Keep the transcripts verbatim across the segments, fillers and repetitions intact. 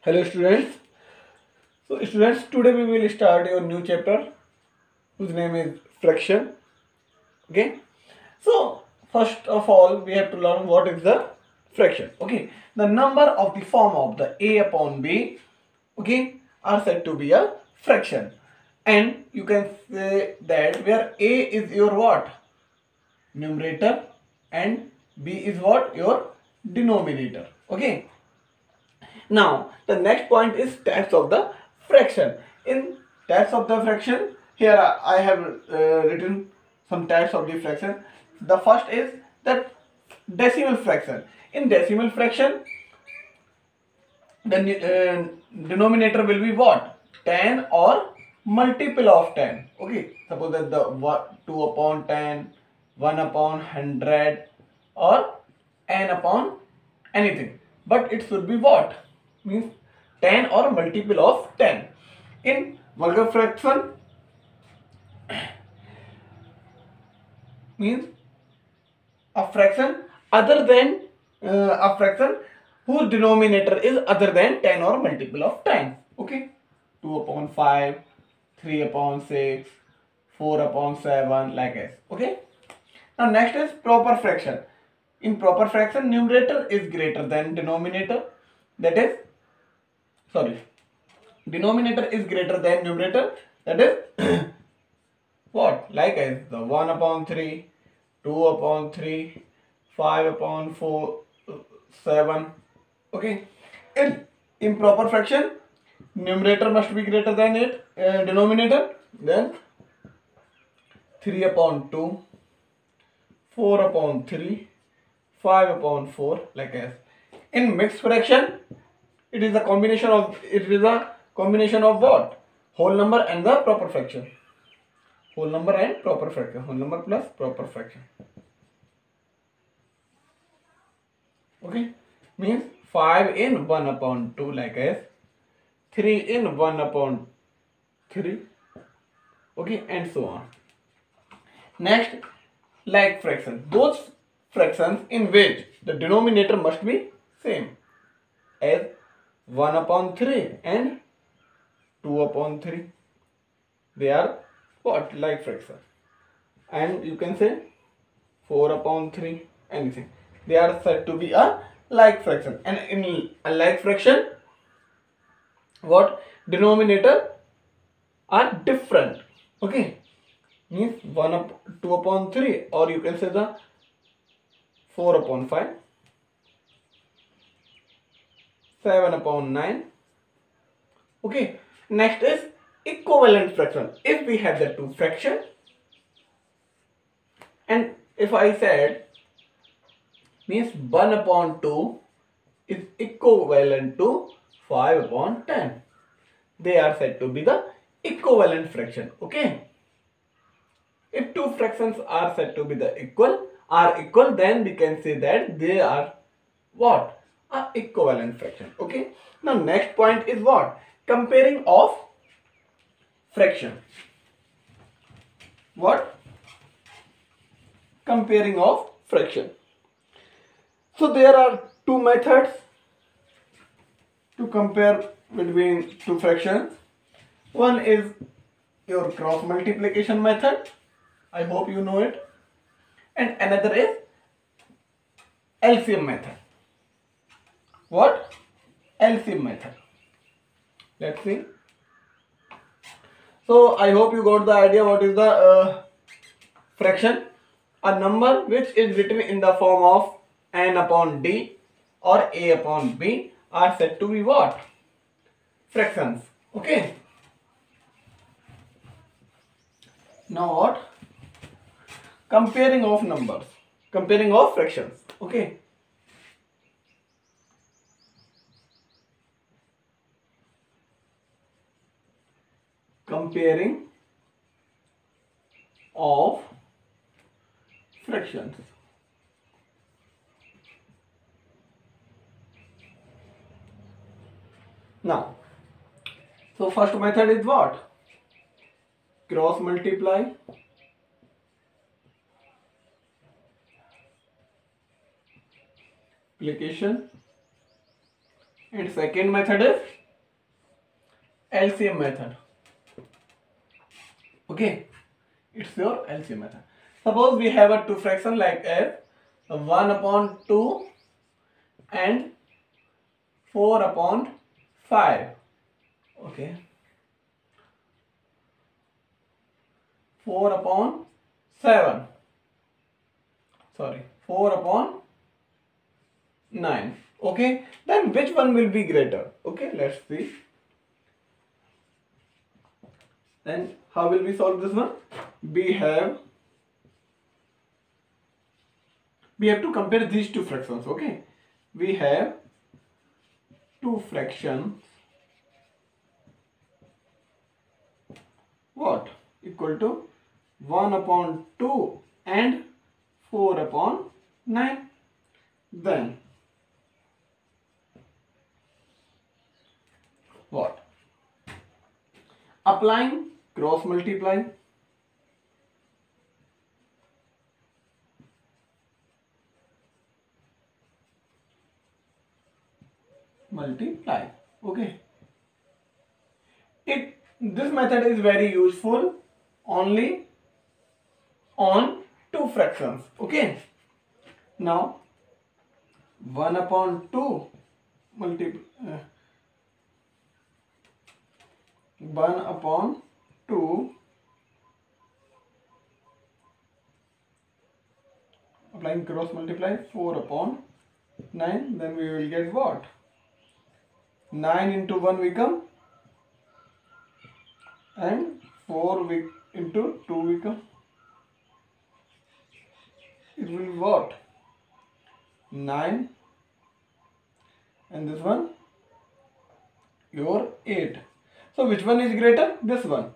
Hello students. So students, today we will start your new chapter whose name is fraction. Okay. So first of all we have to learn what is the fraction. Okay. The number of the form of the a upon b, okay, are said to be a fraction. And you can say that where a is your what? Numerator and b is what? Your denominator. Okay. Now, the next point is types of the fraction. In types of the fraction, here I have uh, written some types of the fraction. The first is that decimal fraction. In decimal fraction, the uh, denominator will be what? ten or multiple of ten. Okay, suppose that the two upon ten, one upon one hundred or n upon anything. But it should be what? Means ten or multiple of ten. In vulgar fraction means a fraction other than uh, a fraction whose denominator is other than ten or multiple of ten. Okay, two upon five, three upon six, four upon seven, like this. Okay. Now next is proper fraction. In proper fraction, numerator is greater than denominator. That is, sorry, denominator is greater than numerator. That is what? Like as the one upon three, two upon three, five upon four, seven. Okay. In improper fraction, numerator must be greater than it, uh, denominator. Then three upon two, four upon three, five upon four, like as. In mixed fraction, it is a combination of it is a combination of what? Whole number and the proper fraction. Whole number and proper fraction. Whole number plus proper fraction. Okay, means five in one upon two, like as, three in one upon three. Okay, and so on. Next, like fraction. Those fractions in which the denominator must be same as one upon three and two upon three. They are what? Like fraction. And you can say four upon three, anything. They are said to be a like fraction. And in a like fraction, what? Denominator are different. Okay. Means one up two upon three, or you can say the four upon five, seven upon nine. Okay. Next is equivalent fraction. If we have the two fraction, and if I said means one upon two is equivalent to five upon ten, they are said to be the equivalent fraction. Okay. If two fractions are said to be the equal are equal, then we can say that they are what? A equivalent fraction. Okay. Now next point is what? Comparing of fraction. What? Comparing of fraction. So there are two methods to compare between two fractions. One is your cross multiplication method. I hope you know it. And another is L C M method. What? L C M method. Let's see. So I hope you got the idea what is the uh, fraction. A number which is written in the form of n upon d or a upon b are said to be what? Fractions. Okay. Now what? Comparing of numbers. Comparing of fractions. Okay. Comparing of fractions. Now, so first method is what? Cross multiply. Multiplication. And second method is L C M method. Okay, it's your L C M method. Suppose we have a two fraction like as one upon two and four upon five. Okay, four upon seven. Sorry, four upon nine. Okay, then which one will be greater? Okay, let's see. Then how will we solve this one? We have we have to compare these two fractions. Okay, we have two fractions. What? Equal to one upon two and four upon nine. Then what? Applying cross multiply. Multiply. Okay. It this method is very useful only on two fractions. Okay. Now one upon two multiply uh, one upon two applying cross multiply four upon nine, then we will get what? nine into one become and four we into two become. It will be what? nine and this one your eight. So which one is greater? This one.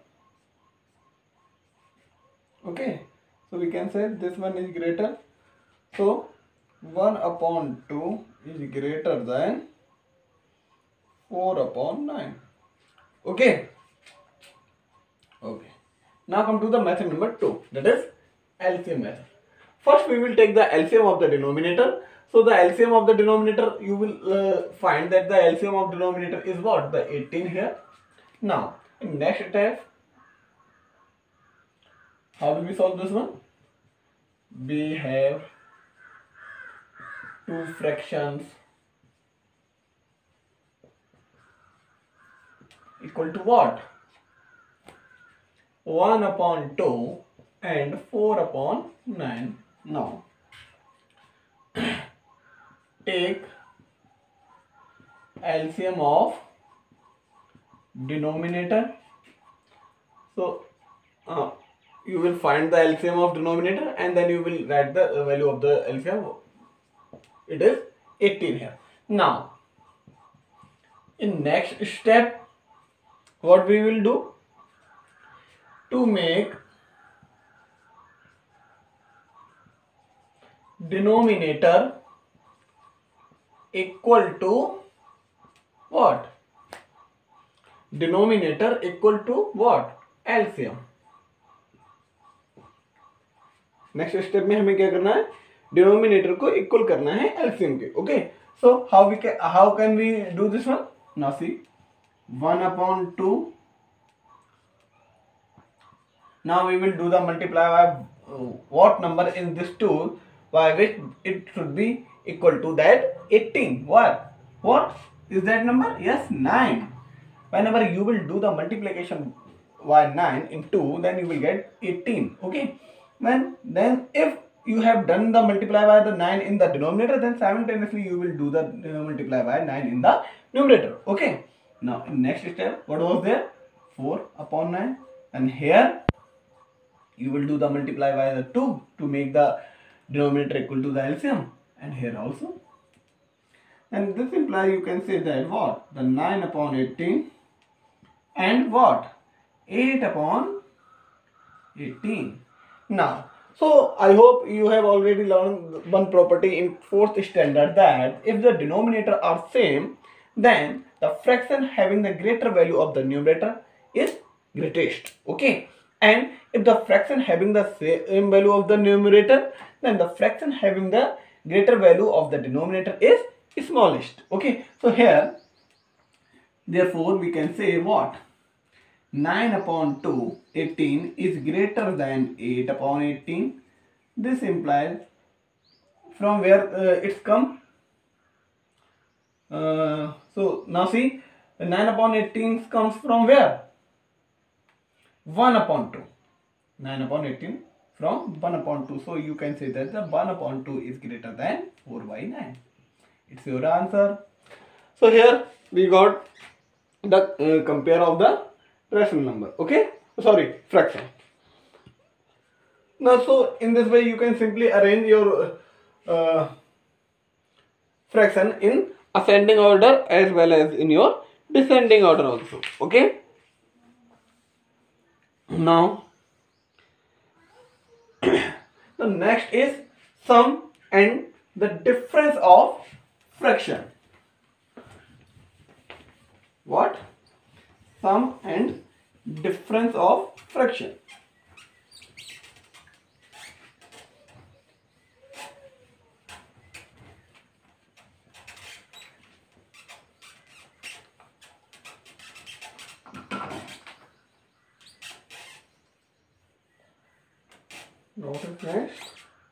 Okay, so we can say this one is greater. So one upon two is greater than four upon nine. Okay. Okay. Now come to the method number two, that is L C M method. First we will take the L C M of the denominator. So the L C M of the denominator, you will uh, find that the L C M of denominator is what? The eighteen here. Now in next step, how do we solve this one? We have two fractions equal to what? one upon two and four upon nine. Now take L C M of denominator. So uh, you will find the L C M of denominator and then you will write the value of the L C M. It is eighteen here. Now in next step, what we will do? To make denominator equal to what? Denominator equal to what? L C M. Next step में हमें क्या करना है? Denominator को equal करना है LCM के. Okay, so how we can how can we do this one? Now see one upon two. Now we will do the multiply by uh, what number in this two by which it should be equal to that eighteen. What? What is that number? Yes, nine. Whenever you will do the multiplication by nine in two, then you will get eighteen. Okay. When then if you have done the multiply by the nine in the denominator, then simultaneously you will do the uh, multiply by nine in the numerator. Okay. Now in next step, what was there? four upon nine, and here you will do the multiply by the two to make the denominator equal to the L C M, and here also. And this implies you can say that what? The nine upon eighteen and what? eight upon eighteen. Now, so I hope you have already learned one property in fourth standard, that if the denominator are same, then the fraction having the greater value of the numerator is greatest. Okay, and if the fraction having the same value of the numerator, then the fraction having the greater value of the denominator is smallest. Okay, so here therefore we can say what? nine upon two, eighteen is greater than eight upon eighteen. This implies from where uh, it's come. Uh, so now see, nine upon eighteen comes from where? one upon two. nine upon eighteen from one upon two. So you can say that the one upon two is greater than four by nine. It's your answer. So here we got the uh, compare of the rational number. Okay, sorry, fraction. Now, so in this way you can simply arrange your uh, fraction in ascending order as well as in your descending order also. Okay. Now, the next is sum and the difference of fraction. What? Sum and difference of fraction. What is next?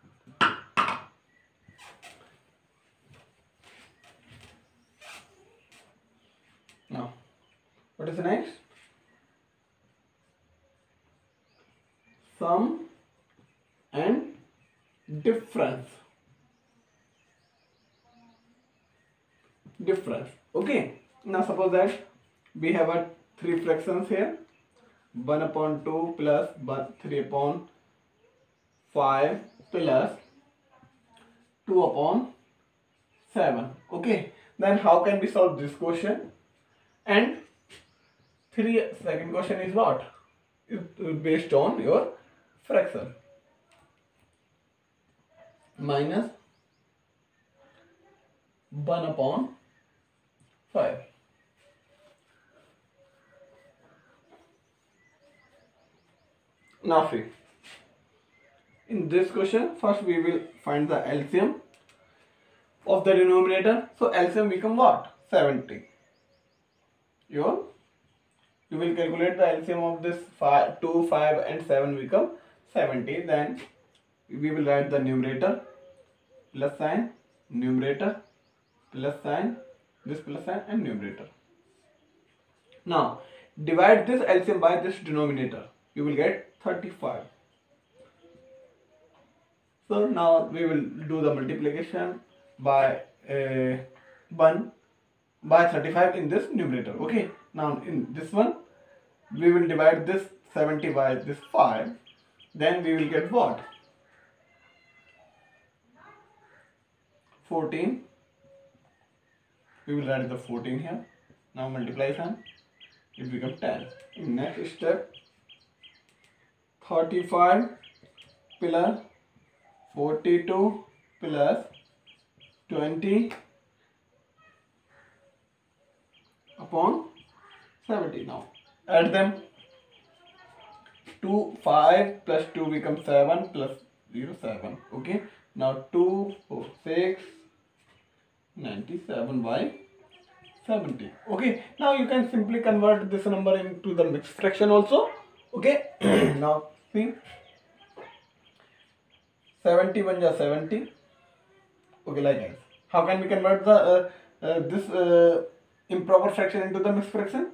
Now, what is next? Sum and difference. Difference. Okay. Now suppose that we have a three fractions here. one upon two plus three upon five plus two upon seven. Okay, then how can we solve this question? And three second question is what? It's based on your fraction. Minus one upon five. Now see, in this question, first we will find the L C M of the denominator. So L C M become what? seventy. Your, you will calculate the L C M of this five, two, five and seven become seventy. Then we will write the numerator, plus sign, numerator, plus sign, this plus sign and numerator. Now divide this L C M by this denominator. You will get thirty-five. So now we will do the multiplication by uh, one by thirty-five in this numerator. Okay, now in this one we will divide this seventy by this five. Then we will get what? fourteen. We will write the fourteen here. Now multiply some. It becomes ten. In next step, thirty-five plus forty-two plus twenty upon seventy. Now add them. two, five plus two becomes seven plus zero, seven. Okay. Now two, four, six, ninety-seven by seventy. Okay. Now you can simply convert this number into the mixed fraction also. Okay. Now see, seventy-one is seventy. Okay, like this. How can we convert the uh, uh, this uh, improper fraction into the mixed fraction?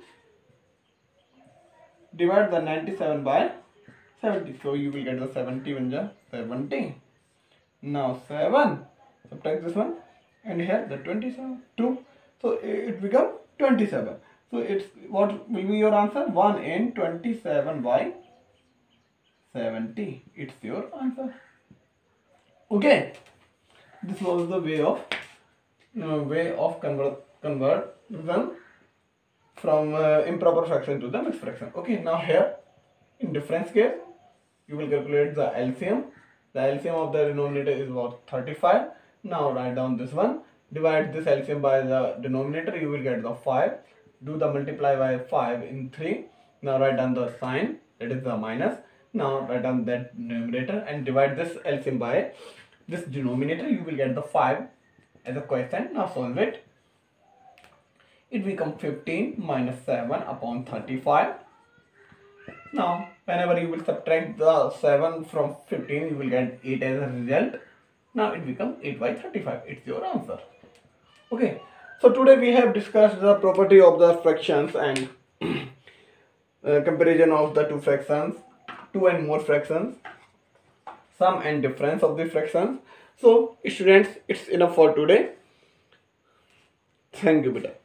Divide the ninety-seven by seventy. So you will get the seventy-one is seventy. Now seven, subtract this one, and here the twenty-seven, two. So it becomes twenty-seven. So it's what will be your answer? one and twenty-seven by seventy. It's your answer. Okay. This was the way of uh, way of convert conversion from uh, improper fraction to the mixed fraction. Okay. Now here in difference case, you will calculate the L C M. The L C M of the denominator is what? thirty-five. Now write down this one. Divide this L C M by the denominator. You will get the five. Do the multiply by five in three. Now write down the sign. That is the minus. Now write down that numerator and divide this L C M by this denominator. You will get the five as a question. Now solve it. It becomes fifteen minus seven upon thirty-five. Now, whenever you will subtract the seven from fifteen, you will get eight as a result. Now it becomes eight by thirty-five. It's your answer. Okay. So today we have discussed the property of the fractions and uh, comparison of the two fractions, two and more fractions, sum and difference of the fractions. So students, it's enough for today. Thank you, beta.